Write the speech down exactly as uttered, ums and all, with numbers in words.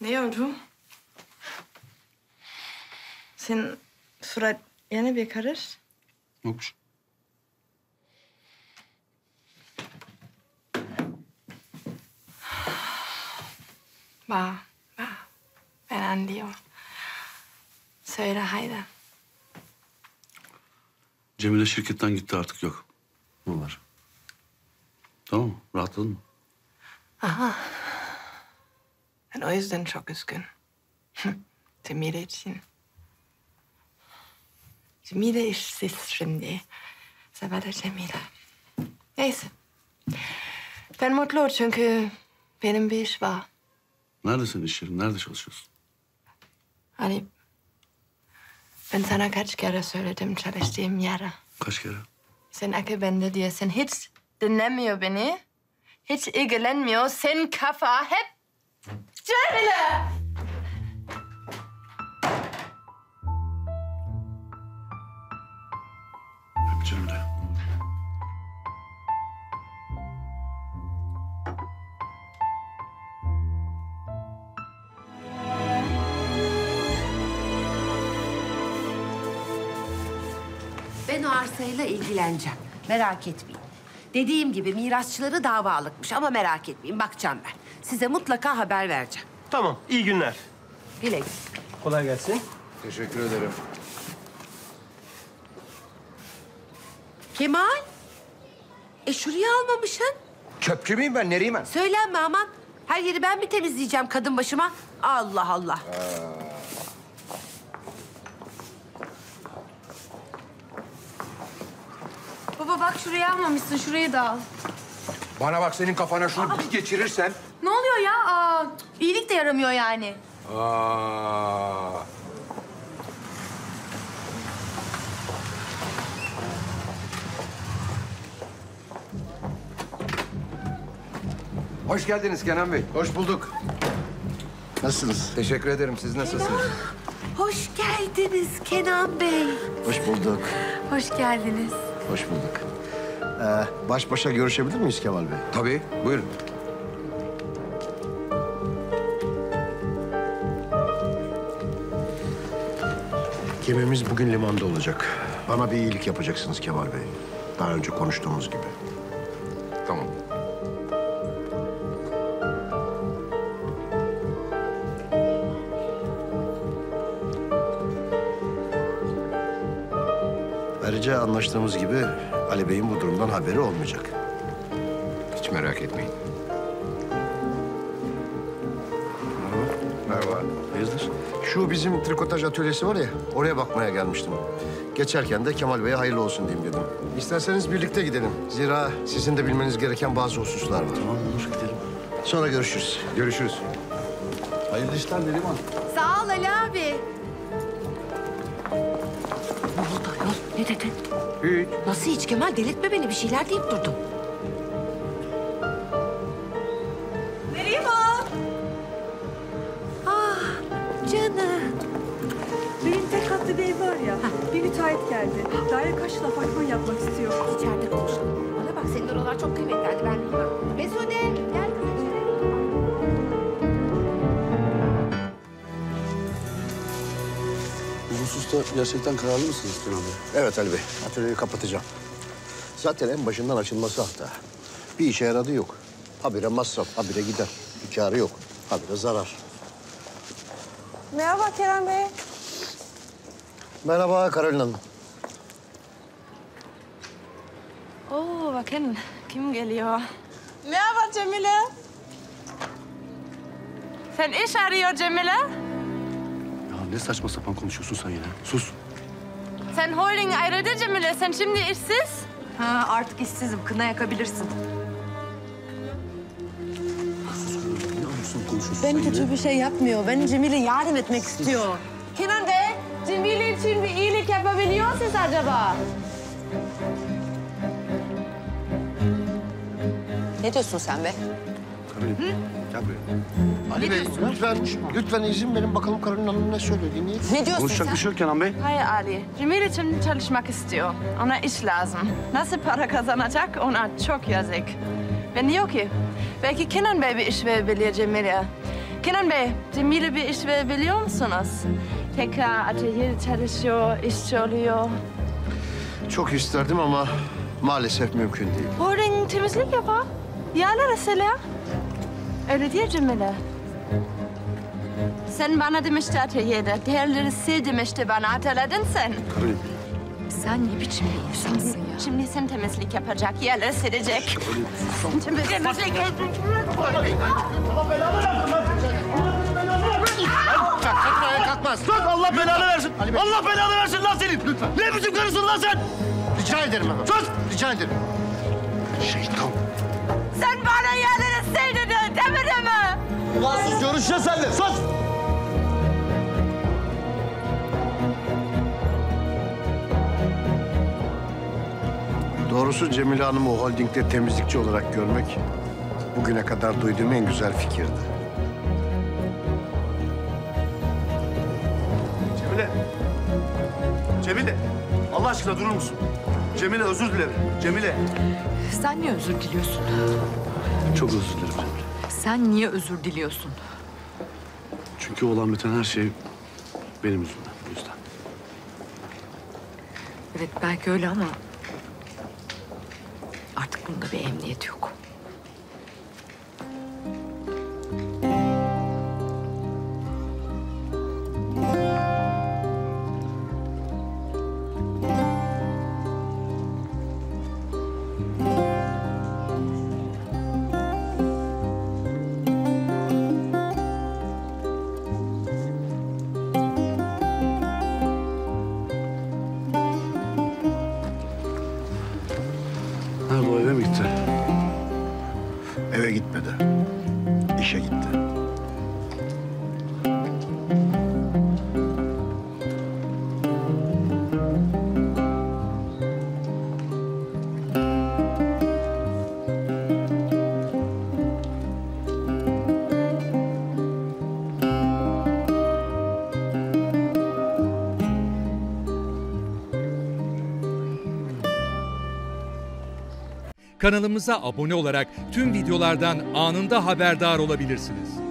Ne oldu? Senin surat yine bir karış. Yokmuş. Var, var. Ben anlıyorum. Söyle haydi. Cemile şirketten gitti, artık yok. Bunlar. Tamam mı? Rahatladın mı? Aha. Ben o yüzden çok üzgün. Cemile için. Cemile işsiz şimdi. Sever Cemile. Neyse. Ben mutlu çünkü benim bir iş var. Nerede senin iş yerin? Nerede çalışıyorsun? Ali, ben sana kaç kere söyledim çalıştığım yere. Kaç kere? Sen akıl bende diye sen hiç dinlemiyor beni. Hiç ilgilenmiyor. Sen kafa hep Cemile. Hep Cemile. Ben o arsayla ilgileneceğim. Merak etmeyin. Dediğim gibi mirasçıları davalıkmış ama merak etmeyin. Bakacağım ben. Size mutlaka haber vereceğim. Tamam, iyi günler. Güle güle. Kolay gelsin. Teşekkür ederim. Kemal. E şuraya almamışsın. Çöpçü müyüm ben? Nereyim ben? Söylenme aman. Her yeri ben mi temizleyeceğim kadın başıma? Allah Allah. Baba bak şuraya almamışsın, şurayı da al. Bana bak, senin kafana şunu bir geçirirsen. Ne oluyor ya? Aa, iyilik de yaramıyor yani. Aa. Hoş geldiniz Kenan Bey. Hoş bulduk. Nasılsınız? Teşekkür ederim. Siz nasılsınız? Hoş geldiniz Kenan Bey. Hoş bulduk. Hoş geldiniz. Hoş bulduk. Ee, baş başa görüşebilir miyiz Kemal Bey? Tabii. Buyurun. Gemimiz bugün limanda olacak. Bana bir iyilik yapacaksınız Kemal Bey. Daha önce konuştuğumuz gibi. Tamam. Ayrıca anlaştığımız gibi Ali Bey'in bu durumdan haberi olmayacak. Hiç merak etmeyin. Merhaba. Hayırdır? Şu bizim trikotaj atölyesi var ya, oraya bakmaya gelmiştim. Geçerken de Kemal Bey'e hayırlı olsun diyeyim dedim. İsterseniz birlikte gidelim. Zira sizin de bilmeniz gereken bazı hususlar var. Tamam, olur, gidelim. Sonra görüşürüz. Görüşürüz. Hayırlı işler Neriman. Sağ ol Ali abi. Ne oldu ayol? Ne dedin? Hiç. Nasıl hiç Kemal? Delirtme beni. Bir şeyler deyip durdun. Neriman! Ah canım. Benim tek katlı bir ev var ya, bir müteahhit geldi. Daire karşılığı apartman yapmak istiyor. İçeride konuşalım. Bana bak senin oralar çok kıymetli. Hadi ben bilmem. Mesude gel kız içeri. Bu hususta gerçekten kararlı mısınız Kenan Bey? Evet Ali Bey, atölyeyi kapatacağım. Zaten en başından açılması hata. Bir işe yaradığı yok. Habire masraf, habire gider. Bir kârı yok, habire zarar. Merhaba Kerem Bey. Merhaba Karolin Hanım. Oo, bakın kim geliyor. Merhaba Cemile. Sen iş arıyor Cemile. Ya ne saçma sapan konuşuyorsun sen yine. Sus. Sen holding ayrıldı Cemile. Sen şimdi işsiz. Ha, artık işsizim, kına yakabilirsin. Ne anlıyorsun konuşuyorsun Ben sen kötü yine? bir şey yapmıyor. Ben Cemile yardım etmek istiyor. Kenan Bey, Cemile için bir iyilik yapabiliyor musunuz acaba? Ne diyorsun sen be? Karolin, gel buraya. Ali Bey, lütfen, lütfen izin verin bakalım Karolin Hanım ne söylüyor, dinleyin. Ne diyorsun Konuşacak sen? bir şey yok Kenan Bey. Hayır Ali. Cemile için çalışmak istiyor. Ona iş lazım. Nasıl para kazanacak ona çok yazık. Ben diyor ki belki Kenan Bey bir iş verebilir Cemile. Kenan Bey, Cemile bir iş verebiliyor musunuz? Tekrar atölyede çalışıyor, işçi oluyor. Çok isterdim ama maalesef mümkün değil. Holding temizlik yapar. Yerler mesela. Öyle değil Cemile. Sen bana demişti atölyede. Değerleri sil demişti bana. Hatırladın sen. Karayım. Sen ne biçim bir insansın ya? Şimdi sen temizlik yapacak. Yerleri silecek. Sen temizlik yapacak. Kalkmaz. Sus Allah belanı versin. Allah belanı versin lan senin. Lütfen. Ne biçim karısın lan sen? Rica ederim efendim. Sus. Rica ederim. Şeytan. Sen bana yerleri sil dedin. Demedi mi? Ulan sus görüşeceğiz seninle. Sus. Doğrusu Cemile Hanım'ı o holdingde temizlikçi olarak görmek bugüne kadar duyduğum en güzel fikirdi. Cemile. Cemile. Allah aşkına durur musun? Cemile özür dilerim. Cemile. Sen niye özür diliyorsun? Çok özür dilerim Cemile. Sen niye özür diliyorsun? Çünkü olan biten her şey benim yüzümden. Bu yüzden. Evet belki öyle ama artık bunda bir emniyet yok. Nerede o, eve mi gitti? Eve gitmedi. İşe gitti. Kanalımıza abone olarak tüm videolardan anında haberdar olabilirsiniz.